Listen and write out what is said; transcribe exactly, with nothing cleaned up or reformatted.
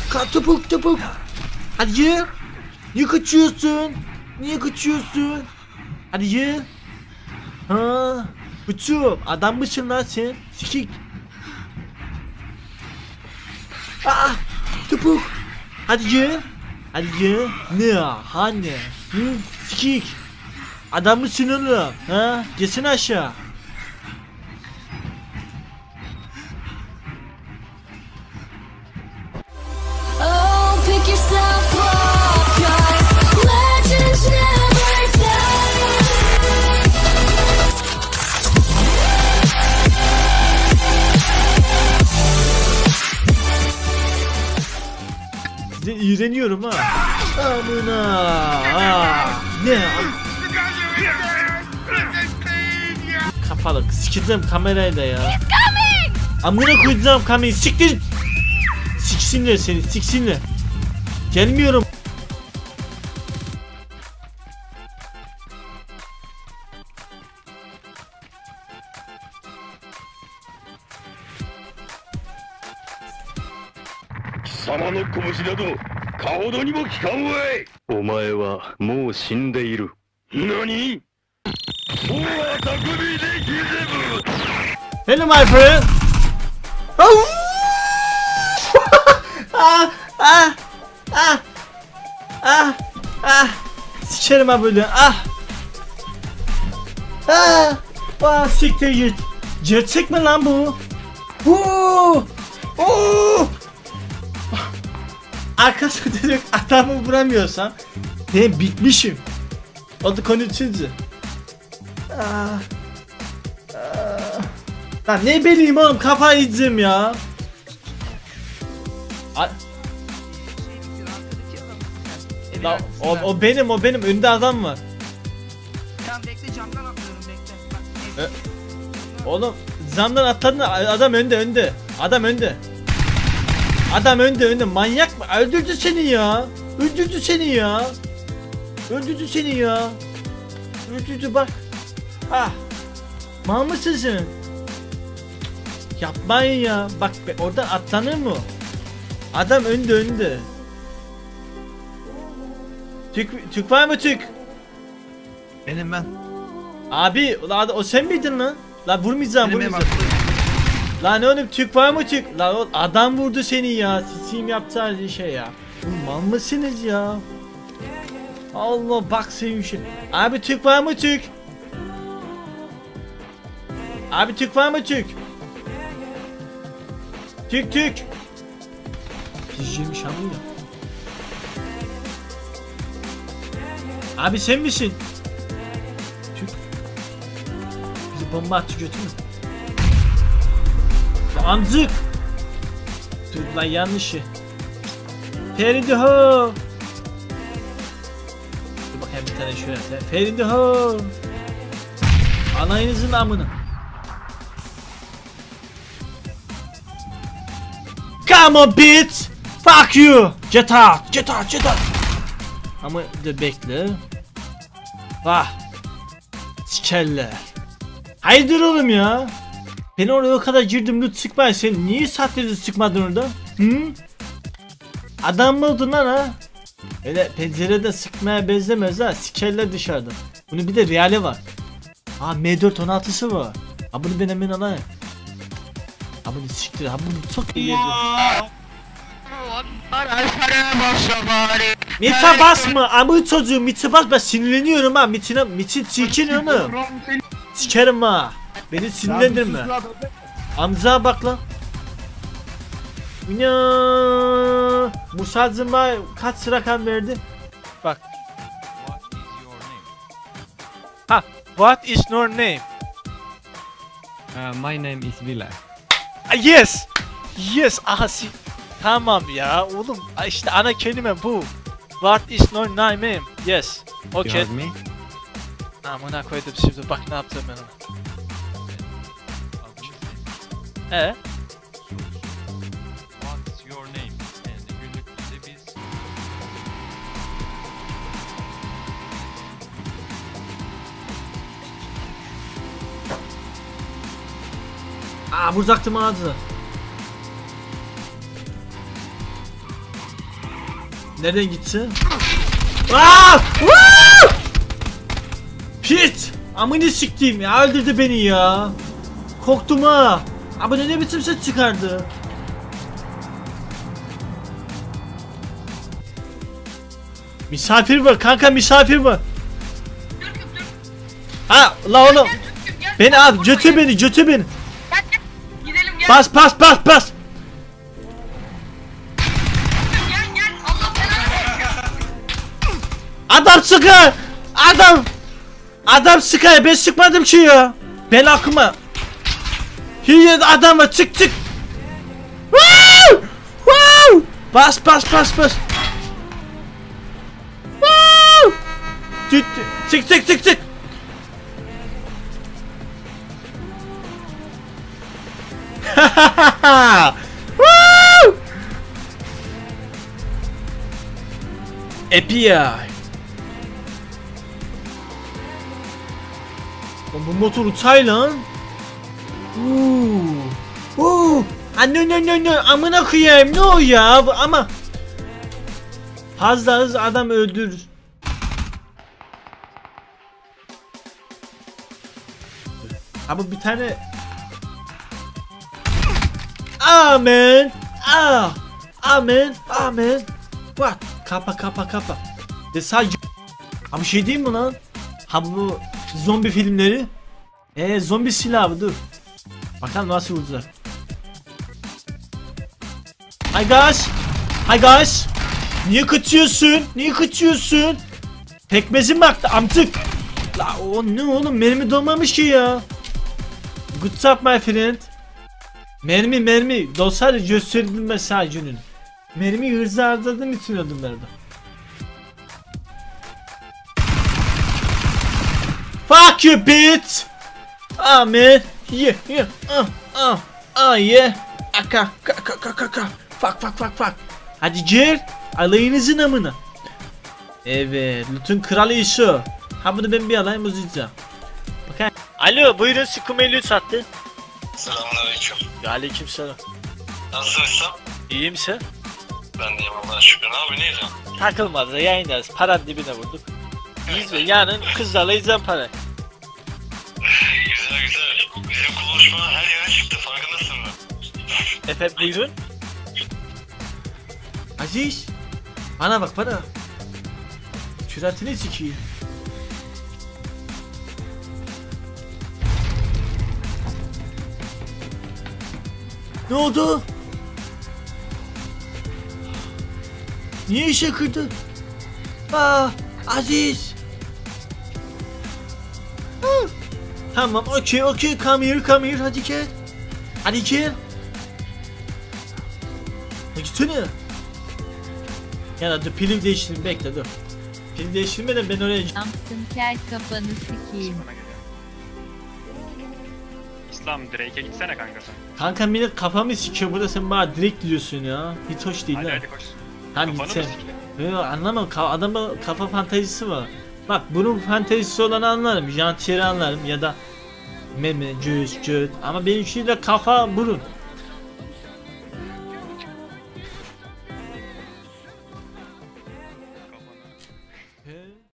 Ka topuk topuk. Hadi gir. Niye kaçıyorsun? Niye kaçıyorsun? Hadi gir. Ha, uçum. Adam mısın lan sen? Sikik. Ah, topuk. Hadi gir. Hadi gir. Ne? Hani? Hı? Sikik. Adam mısın oğlum? Ha? Geçsene aşağı. Size iğreniyorum ha. Amına. Ha. Ne? Kapalı. Sikeceğim kamerayla ya. Amına koyacağım kamerayı. Siktir. Siksinler seni. Siksinler. Gelmiyorum. Sama no kobushi nado kaodo ni mo kikan wai. Omae wa mou shinde iru. Nani? Mou wa takubi de kizebu. Hello my friend. Oh. ah ah ah ah ah. Sikerim ha böyle. Ah. Ah. Ah siktir git. Gerçek mi lan bu? Huu. Oo. Arkadaşlar dedik adamı vuramıyorsam ben bitmişim. O da konu üçüncü. Ah. Ah. Lan ne bileyim oğlum kafayı yiyeceğim ya. A La, o, o benim o benim önünde adam var. Tamam bekle camdan atlıyorum bekle. Bak, e, oğlum camdan atladın adam önde önde. Adam önde. Adam önde önde manyak mı? Öldürdü seni ya. Öldürdü seni ya. Öldürdü seni ya. Öldürdü bak. Ah. Mal mısın sen? Yapmayın ya. Bak be, oradan atlanır mı? Adam önde önde. Türk, Türk var mı Türk? benim ben. Abi la, o sen miydin lan? La vurmayacağım Benim vurmayacağım. Lan oğlum Türk var mı Türk? Lan oğlum, adam vurdu seni ya. Sizin yapacağınız şey ya. Mal mısınız ya? Allah bak sevmişim. Abi Türk var mı Türk? Abi Türk var mı Türk? Türk Türk. Pijim şanlı ya. Abi sen misin? Türk. Bizi bomba attı götürme. Amcık. Dur lan yanlışı. Feridiho. Dur bakayım bir tane şöyle. Feridiho. Anayınızın amını. Come on bitch. Fuck you. Get out. Get out. Get out. Ama dur bekle. Vah. Sikerler. Hayırdır oğlum ya. Ben oraya o kadar girdim loot sıkmayın. Sen niye sahtesi sıkmadın orada? Hı? Adam mı oldun lan ha? Öyle pencerede sıkmaya benzemez ha. Sikerler dışarıda. Bunun bir de reali var. Ha M dört on altısı var. Ha bunu ben hemen alayım. Ha bunu siktir. Ha bunu çok iyi yedim. Mite basma amı çocuğu mite basma sinirleniyorum ha mitine mitin çirkin onu. Sikerim ha. Beni sinirlendirme. Amca bak lan. Ya Musa'cığım kaç rakam verdi? Bak. Ha, what is your name? Uh, my name is Villa. Ah, yes. Yes, ahasi. Tamam ya oğlum işte ana kelime bu. What is your name? Yes. Okay. You heard me? Amına koydum şimdi bak ne yaptım ben ona. Ee? What's your name? Yani günlük bize biz Aa vuracaktım ağzı. Nereden gitsin? Aa! Woo! Pit! Amını siktiğim ya, öldürdü beni ya. Korktum ha. Abi ne biçim ses çıkardı? Misafir var kanka, misafir var. Ha la oğlum. Beni al, götür beni, götür beni. Gidelim gel. Bas bas bas bas. Gel gel. Allah belanı versin. Adam sıkar. Adam. Adam sıkar, ben sıkmadım ki ya. Ben aklıma. Hiye adam var, çık çık. Woo! Woo! Bas bas bas bas. Woo! Çık çık çık çık çık. Woo! Epia. Bu motor uçay lan. Uuu. Uuu. Anne ne ne ne amına koyayım, ne o ya ama. Fazla hız adam öldürür. Ama bir tane. Amen. Ah. Amen. Amen. What? Kapa kapa kapa. De sadece. Ama şey değil mi lan? Ha bu zombi filmleri. Eee zombi silahı, dur. Bakalım nasıl vuracak. Hi guys. Hi guys. Niye kaçıyorsun? Niye kaçıyorsun? Pekmezim baktı amtık. La o ne oğlum, mermi dolmamış ki ya. Good job my friend. Mermi mermi. Dolsaydı gösterdim mesajının. Mermi hızlı harcadığım için öldüm nerede. Fuck you bitch. Ah man. Yeah yeah. Ah ah ah yeah. Aka kaka kaka kaka. Fuck fuck fuck fuck. Hadi gel. Alayınızın amına. Evet. Lütfen kralı işi. Ha bunu ben bir alayım, uzayacağım. Bakayım. Alo buyurun, Sıkımelü sattı. Selamünaleyküm. Aleykümselam. Nasılsın İslam? İyi misin? Ben deyim Allah'a şükür. Ne abi, ne yiyeceğim? Takılmaz da yayındayız. Para dibine vurduk. İzle yarın kızlarla izlen para. Güzel güzel. Bizim konuşma her yere çıktı, farkındasın mı? Efendim buyurun. Aziz. Bana bak bana. Küratini sikiyim. Ne oldu? Niye işe kırdı? Aa, Aziz. Ha. Tamam, okey, okey, come here, come here, hadi gel. Hadi gel. Ne gitsene. Ya dur, pilim değiştireyim, bekle dur. Pilim değiştirmeden ben oraya... Amsın kel kafanı sikeyim. İslam Drake'e gitsene kanka sen. Kanka benim kafamı sikiyor burada, sen bana direkt diyorsun ya. Hiç hoş değil Hadi ha. hadi koş. Tamam Kafanı gitsen. mı sikiyor? Yok anlamam, Ka adamın kafa fantezisi var. Bak bunun fantezisi olanı anlarım, jantieri anlarım ya da meme, göğüs, göğüt, ama benim şeyle kafa burun.